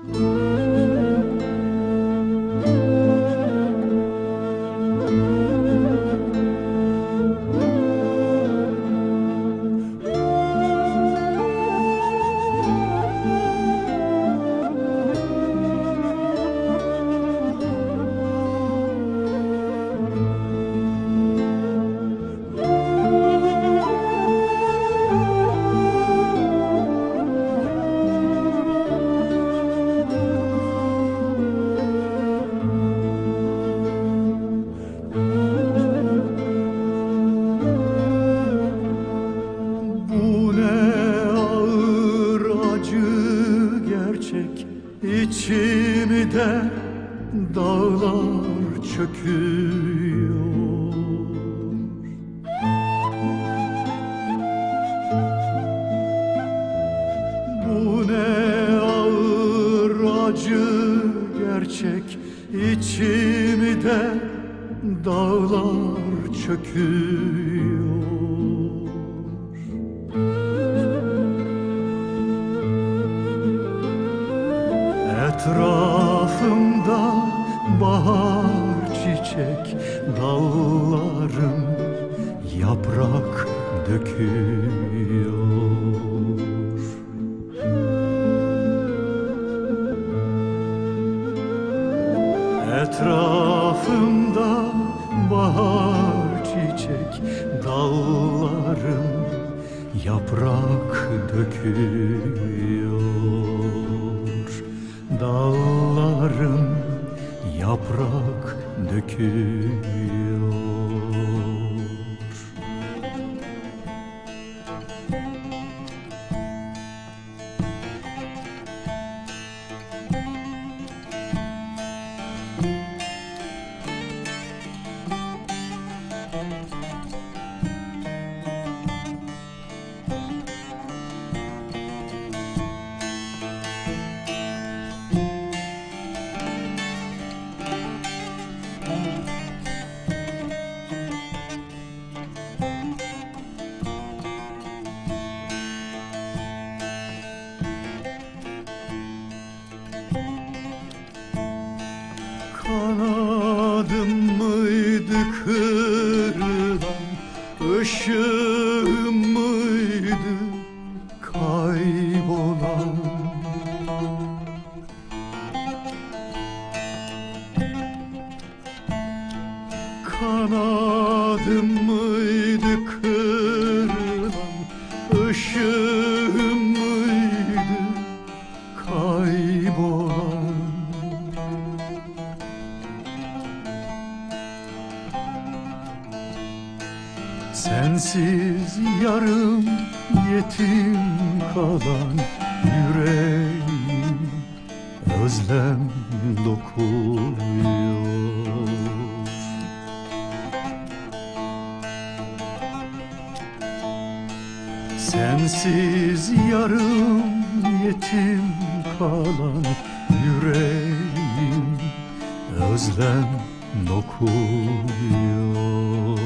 İçimde dağlar çöküyor. Bu ne ağır acı gerçek, içimde dağlar çöküyor. Etrafımda bahar çiçek, dallarım yaprak döküyor. Etrafımda bahar çiçek, dallarım yaprak döküyor. Dallarım yaprak döküyor. Kanadım mıydı kırılan, ışığım mıydı kaybolan? Kanadım mıydı kırılan, ışığım mıydı kaybolan? Sensiz yarım yetim kalan yüreğim özlem dokuyor. Sensiz yarım yetim kalan yüreğim özlem dokuyor.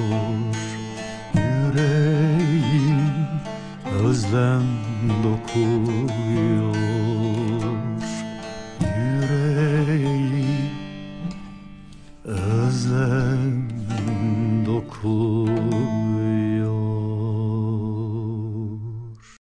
Yüreğim özlem dokuyor. Yüreğim özlem